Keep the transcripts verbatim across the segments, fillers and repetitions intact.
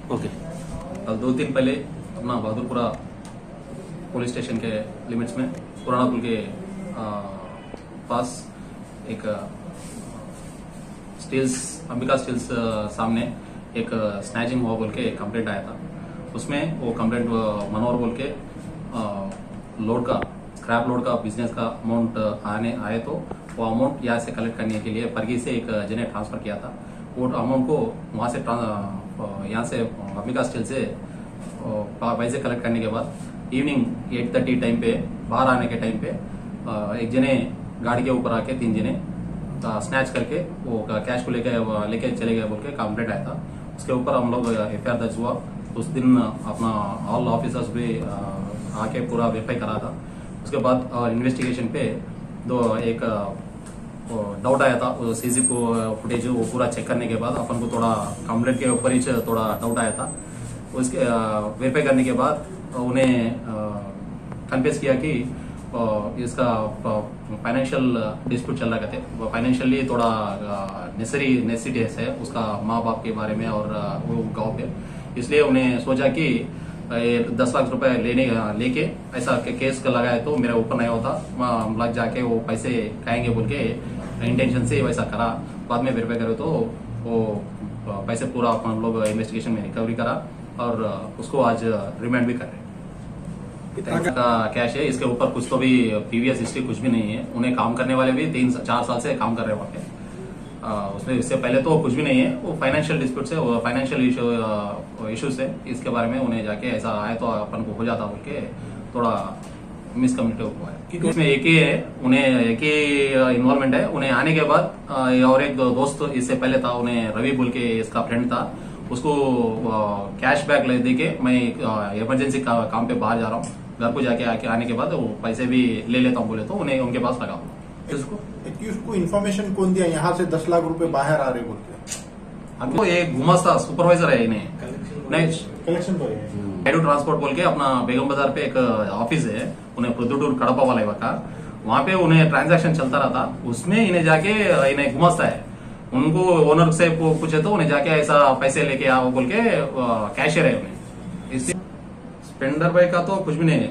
Okay. कल दो दिन पहले अपना बहादुरपुरा पुलिस स्टेशन के लिमिट्स में पुराना पुल के आ, पास एक स्टील्स अंबिका स्टील्स सामने एक स्नैचिंग हुआ बोल के कंप्लेंट आया था। उसमें वो कंप्लेंट मनोहर बोल के आ, लोड का स्क्रैप लोड का बिजनेस का अमाउंट आने आए तो वो अमाउंट यहाँ से कलेक्ट करने के लिए परगी से एक जने ट्रांसफर किया था। वो अमाउंट को वहाँ से यहाँ से अंबिका स्टील से पैसे कलेक्ट करने के बाद इवनिंग एट थर्टी टाइम पे बाहर आने के टाइम पे एक जने गाड़ी के ऊपर आके तीन जने स्नैच करके वो कैश को लेके लेके चले गए बोल के कंप्लेंट आया था। उसके ऊपर हम लोग एफ आई आर दर्ज हुआ। उस दिन अपना ऑल ऑफिसर्स भी आके पूरा वेरीफाई करा था। उसके बाद इन्वेस्टिगेशन पे दो एक डाउट आया था सीसी फुटेज वो पूरा चेक करने के बाद अपन को थोड़ा कंप्लेंट के ऊपर ही थोड़ा डाउट आया था। उसके वेरीफाई करने के बाद उन्हें कन्फेस किया कि इसका फाइनेंशियल डिस्प्यूट चल रहा थे। फाइनेंशियली थोड़ा नेसेसरी नेसेसिटीज है उसका माँ बाप के बारे में और वो गाँव पे, इसलिए उन्हें सोचा कि दस लाख रुपए लेने लेके ऐसा केस का लगाए तो मेरा ऊपर नहीं होता, हम लग जाके वो पैसे खाएंगे बोल के इंटेंशन से वैसा करा। बाद में वेरीफाई करे तो वो पैसे पूरा अपन लोग इन्वेस्टिगेशन में रिकवरी करा और उसको आज रिमांड भी कर रहे हैं। का कैश है, इसके ऊपर कुछ तो भी प्रीवियस हिस्ट्री कुछ भी नहीं है। उन्हें काम करने वाले भी तीन चार साल से काम कर रहे वहाँ पे। उसमें इससे पहले तो कुछ भी नहीं है। वो फाइनेंशियल डिस्प्यूट से फाइनेंशियल इशू इशू से इसके बारे में उन्हें जाके ऐसा आए तो अपन को हो जाता बोल के थोड़ा मिसकम्युनिकेट हुआ है। इसमें एक ही है, उन्हें एक ही इन्वॉल्वमेंट है। उन्हें आने के बाद और एक दोस्त इससे पहले था, उन्हें रवि बोल के इसका फ्रेंड था, उसको कैश बैक ले दे के मैं इमरजेंसी का, काम पे बाहर जा रहा हूँ, घर को जाके आके आने के बाद वो पैसे भी ले लेता हूँ बोले तो उन्हें उनके पास लगा। इसको को इन्फॉर्मेशन कौन दिया यहाँ से दस लाख रुपए बाहर आ रहे बोल के? हमको एक गुमास्ता सुपरवाइजर है, इन्हें नहीं कलेक्शन बॉय है ट्रांसपोर्ट बोल के अपना बेगम बाजार पे एक ऑफिस है, उन्हें प्रदुटूर कड़पा वाला का, वहाँ पे उन्हें ट्रांजैक्शन चलता रहता। उसमें इन्हें जाके इन्हें गुमास्ता है, उनको ओनर से पूछे तो उन्हें जाके ऐसा पैसे लेके आओ बोल के कैशियर है उन्हें। इससे स्पेंडर बाइक का तो कुछ भी नहीं है,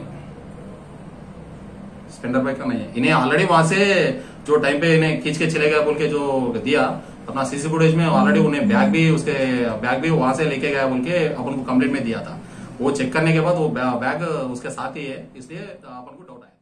स्पेंडर बाइक का नहीं है। इन्हें ऑलरेडी वहां से जो टाइम पे इन्हें खींच के चले गया बोल के जो दिया अपना सीसी फुटेज में, ऑलरेडी उन्हें बैग भी उसके बैग भी वहां से लेके गया बोल के अपन को कंप्लेंट में दिया था। वो चेक करने के बाद वो बैग उसके साथ ही है, इसलिए अपन को डाउट आया।